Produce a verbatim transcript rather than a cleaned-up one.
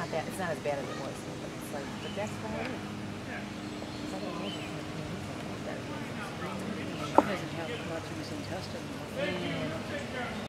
not that. It's not as bad as it was. But it's like, but that's about it. It's like a movie. He doesn't have much in his intestine. Mm.